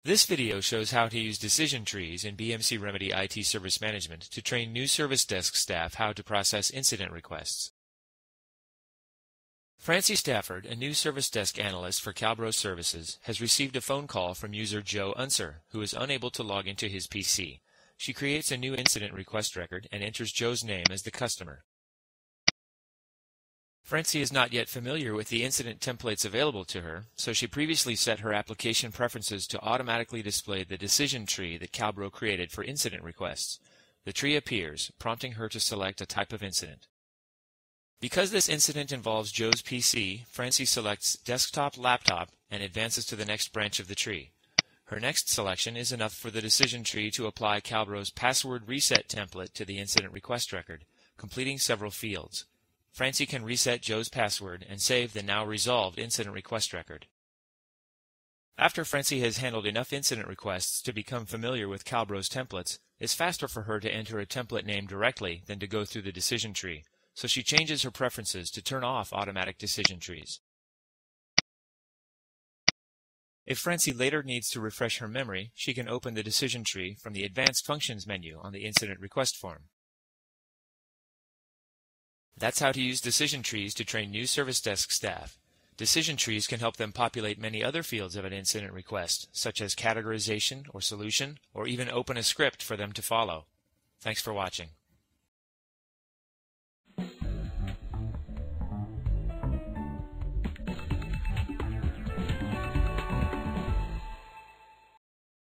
This video shows how to use decision trees in BMC Remedy IT Service Management to train new service desk staff how to process incident requests. Francie Stafford, a new service desk analyst for Calbro Services, has received a phone call from user Joe Unser, who is unable to log into his PC. She creates a new incident request record and enters Joe's name as the customer. Francie is not yet familiar with the incident templates available to her, so she previously set her application preferences to automatically display the decision tree that Calbro created for incident requests. The tree appears, prompting her to select a type of incident. Because this incident involves Joe's PC, Francie selects Desktop Laptop and advances to the next branch of the tree. Her next selection is enough for the decision tree to apply Calbro's password reset template to the incident request record, completing several fields. Francie can reset Joe's password and save the now resolved incident request record. After Francie has handled enough incident requests to become familiar with Calbro's templates, it's faster for her to enter a template name directly than to go through the decision tree, so she changes her preferences to turn off automatic decision trees. If Francie later needs to refresh her memory, she can open the decision tree from the Advanced Functions menu on the incident request form. That's how to use decision trees to train new service desk staff. Decision trees can help them populate many other fields of an incident request, such as categorization or solution, or even open a script for them to follow. Thanks for watching.